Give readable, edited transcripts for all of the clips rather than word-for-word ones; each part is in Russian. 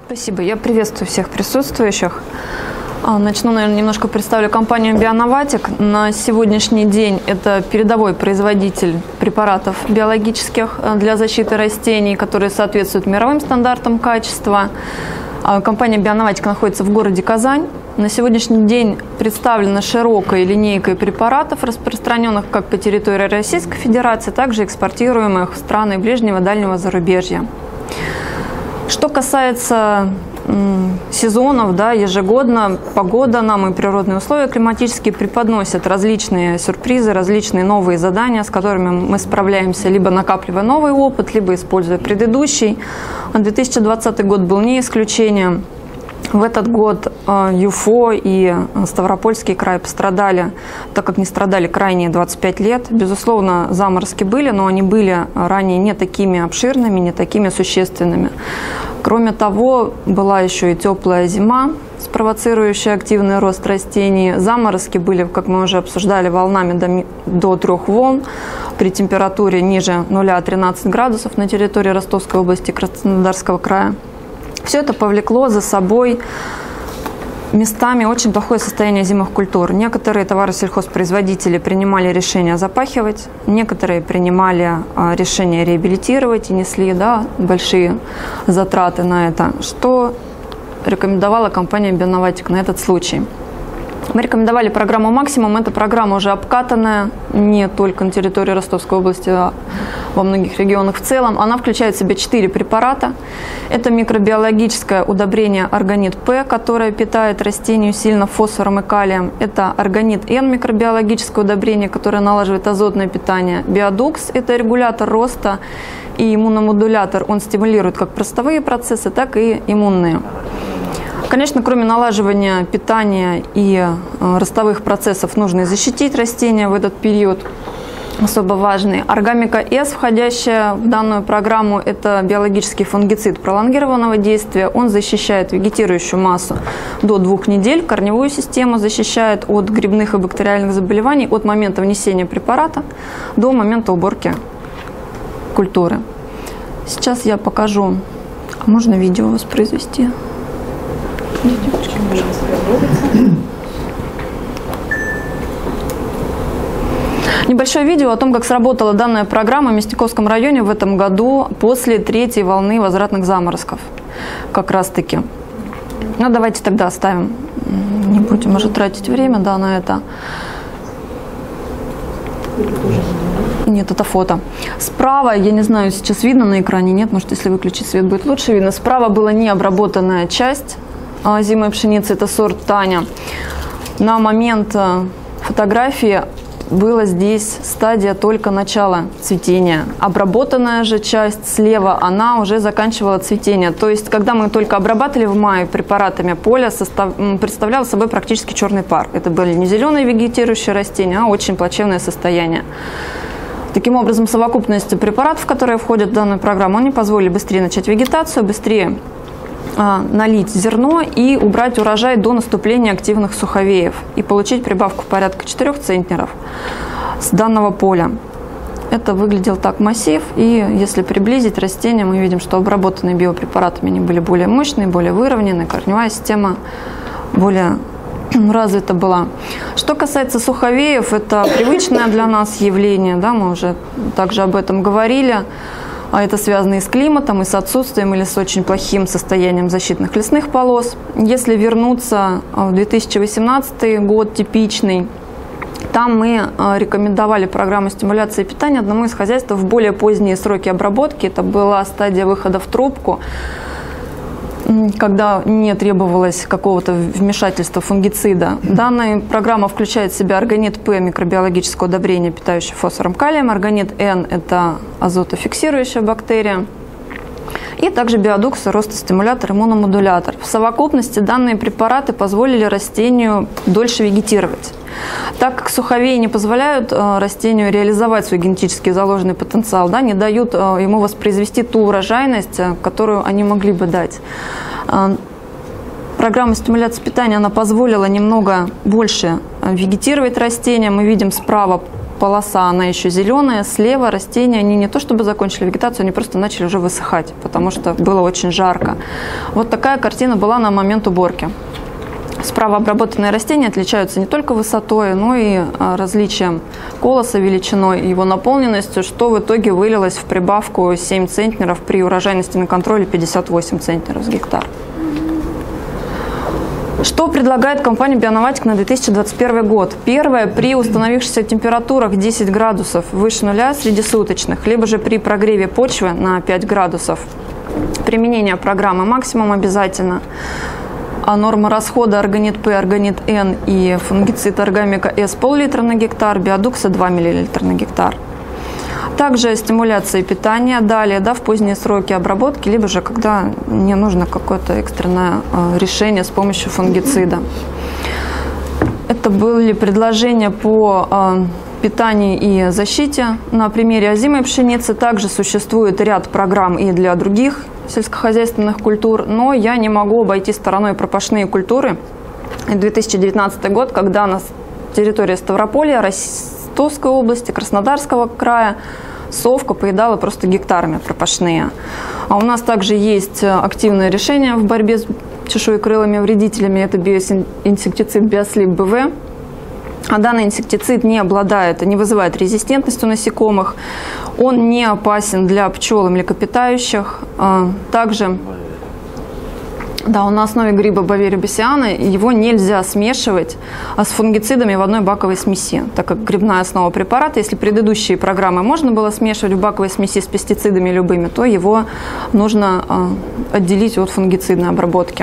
Спасибо. Я приветствую всех присутствующих. Начну, наверное, немножко представлю компанию Bionovatic. На сегодняшний день это передовой производитель препаратов биологических для защиты растений, которые соответствуют мировым стандартам качества. Компания Bionovatic находится в городе Казань. На сегодняшний день представлена широкой линейкой препаратов, распространенных как по территории Российской Федерации, так и экспортируемых в страны ближнего и дальнего зарубежья. Что касается сезонов, ежегодно погода нам и природные условия климатические преподносят различные сюрпризы, различные новые задания, с которыми мы справляемся, либо накапливая новый опыт, либо используя предыдущий. 2020 год был не исключением. В этот год ЮФО и Ставропольский край пострадали, так как не страдали крайние 25 лет. Безусловно, заморозки были, но они были ранее не такими обширными, не такими существенными. Кроме того, была еще и теплая зима, спровоцирующая активный рост растений. Заморозки были, как мы уже обсуждали, волнами до 3 волн при температуре ниже 0,13 градусов на территории Ростовской области и Краснодарского края. Все это повлекло за собой местами очень плохое состояние зимних культур. Некоторые товаросельхозпроизводители принимали решение запахивать, некоторые принимали решение реабилитировать и несли большие затраты на это, что рекомендовала компания Bionovatic на этот случай. Мы рекомендовали программу «Максимум». Эта программа уже обкатанная не только на территории Ростовской области, а во многих регионах в целом. Она включает в себя 4 препарата. Это микробиологическое удобрение Органит-П, которое питает растению сильно фосфором и калием. Это Органит-Н, микробиологическое удобрение, которое налаживает азотное питание. Биодукс – это регулятор роста и иммуномодулятор. Он стимулирует как простовые процессы, так и иммунные. Конечно, кроме налаживания питания и ростовых процессов, нужно и защитить растения в этот период, особо важный. Органика-С, входящая в данную программу, это биологический фунгицид пролонгированного действия. Он защищает вегетирующую массу до 2 недель, корневую систему защищает от грибных и бактериальных заболеваний от момента внесения препарата до момента уборки культуры. Сейчас я покажу. Можно видео воспроизвести? Небольшое видео о том, как сработала данная программа в Мясниковском районе в этом году после 3-й волны возвратных заморозков. Как раз таки. Ну, давайте тогда оставим. Не будем уже тратить время на это. Нет, это фото. Справа, я не знаю, сейчас видно на экране, нет, может, если выключить свет, будет лучше видно. Справа была необработанная часть озимой пшеницы, это сорт Таня. На момент фотографии была здесь стадия только начала цветения. Обработанная же часть слева, она уже заканчивала цветение. То есть, когда мы только обрабатывали в мае препаратами, поле представляло собой практически черный пар. Это были не зеленые вегетирующие растения, а очень плачевное состояние. Таким образом, совокупность препаратов, которые входят в данную программу, они позволили быстрее начать вегетацию, быстрее налить зерно и убрать урожай до наступления активных суховеев и получить прибавку порядка 4 центнеров с данного поля. Это выглядел так массив, и если приблизить растения, мы видим, что обработанные биопрепаратами они были более мощные, более выровненные, корневая система более развита была. Что касается суховеев, это привычное для нас явление, мы уже также об этом говорили. Это связано и с климатом, и с отсутствием или с очень плохим состоянием защитных лесных полос. Если вернуться в 2018 год, типичный, там мы рекомендовали программу стимуляции питания одному из хозяйств в более поздние сроки обработки. Это была стадия выхода в трубку, когда не требовалось какого-то вмешательства фунгицида. Данная программа включает в себя Органит-П, микробиологическое удобрение, питающее фосфором калием. Органит-Н – это азотофиксирующая бактерия. И также биодукс, ростостимулятор, иммуномодулятор. В совокупности данные препараты позволили растению дольше вегетировать. Так как суховеи не позволяют растению реализовать свой генетически заложенный потенциал, не дают ему воспроизвести ту урожайность, которую они могли бы дать. Программа стимуляции питания она позволила немного больше вегетировать растения. Мы видим справа полоса, она еще зеленая, слева растения, они не то чтобы закончили вегетацию, они просто начали уже высыхать, потому что было очень жарко. Вот такая картина была на момент уборки. Справа обработанные растения отличаются не только высотой, но и различием колоса, величиной, его наполненностью, что в итоге вылилось в прибавку 7 центнеров при урожайности на контроле 58 центнеров с гектар. Что предлагает компания Bionovatic на 2021 год? Первое, при установившихся температурах 10 градусов выше нуля среднесуточных, либо же при прогреве почвы на 5 градусов, применение программы «Максимум» обязательно. А норма расхода органит П, органит Н и фунгицид Аргамика С пол-литра на гектар, биодукса 2 мл на гектар. Также стимуляция питания, далее, в поздние сроки обработки, либо же когда не нужно какое-то экстренное решение с помощью фунгицида. Это были предложения по питанию и защите на примере озимой пшеницы. Также существует ряд программ и для других сельскохозяйственных культур, но я не могу обойти стороной пропашные культуры. 2019 год, когда на территории Ставрополья, Ростовской области, Краснодарского края совка поедала просто гектарами пропашные. А у нас также есть активное решение в борьбе с чешуекрылыми вредителями, это биоинсектицид Биослип БВ. А данный инсектицид не вызывает резистентность у насекомых, он не опасен для пчел и млекопитающих. Также на основе гриба Бовери бассиана его нельзя смешивать с фунгицидами в одной баковой смеси, так как грибная основа препарата, если предыдущие программы можно было смешивать в баковой смеси с пестицидами любыми, то его нужно отделить от фунгицидной обработки.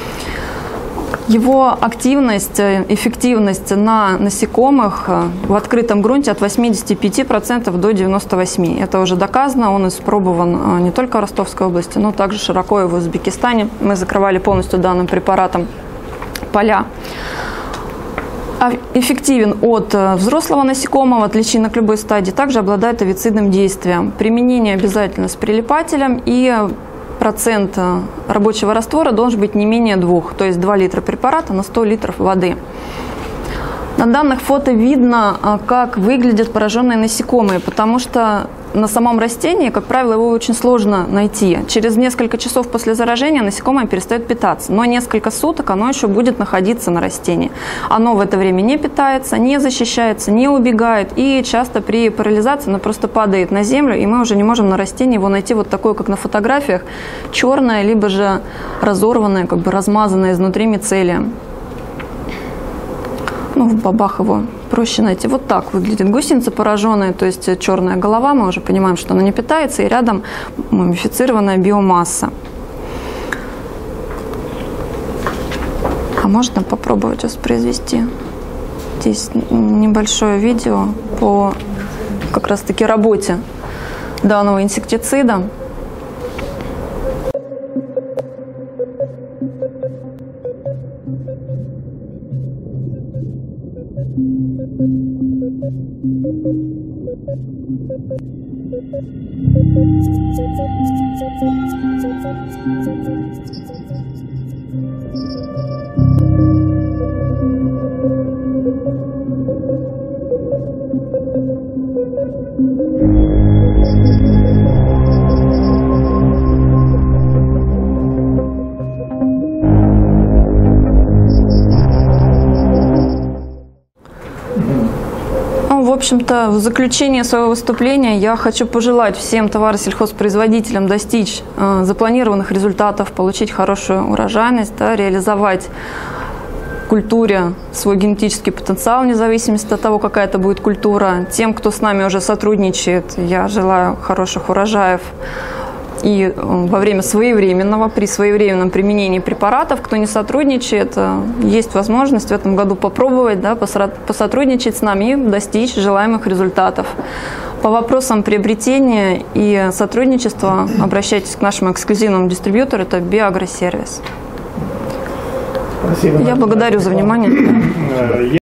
Его активность, эффективность на насекомых в открытом грунте от 85% до 98%. Это уже доказано, он испробован не только в Ростовской области, но также широко и в Узбекистане. Мы закрывали полностью данным препаратом поля. Эффективен от взрослого насекомого, от личинок любой стадии, также обладает овицидным действием. Применение обязательно с прилипателем, и процент рабочего раствора должен быть не менее 2, то есть 2 литра препарата на 100 литров воды. На данных фото видно, как выглядят пораженные насекомые, потому что на самом растении, как правило, его очень сложно найти. Через несколько часов после заражения насекомое перестает питаться, но несколько суток оно еще будет находиться на растении. Оно в это время не питается, не защищается, не убегает, и часто при парализации оно просто падает на землю, и мы уже не можем на растении его найти вот такое, как на фотографиях, черное, либо же разорванное, как бы размазанное изнутри мицелием. В бобах его проще найти. Вот так выглядит гусеница пораженная, то есть черная голова, мы уже понимаем, что она не питается, и рядом мумифицированная биомасса. А можно попробовать воспроизвести? Здесь небольшое видео по как раз-таки работе данного инсектицида. В общем-то, в заключение своего выступления я хочу пожелать всем товаросельхозпроизводителям достичь запланированных результатов, получить хорошую урожайность, реализовать в культуре свой генетический потенциал, вне зависимости от того, какая это будет культура. Тем, кто с нами уже сотрудничает, я желаю хороших урожаев и во время при своевременном применении препаратов. Кто не сотрудничает, есть возможность в этом году попробовать, посотрудничать с нами и достичь желаемых результатов. По вопросам приобретения и сотрудничества обращайтесь к нашему эксклюзивному дистрибьютору, это Биоагросервис. Спасибо. Я благодарю за внимание.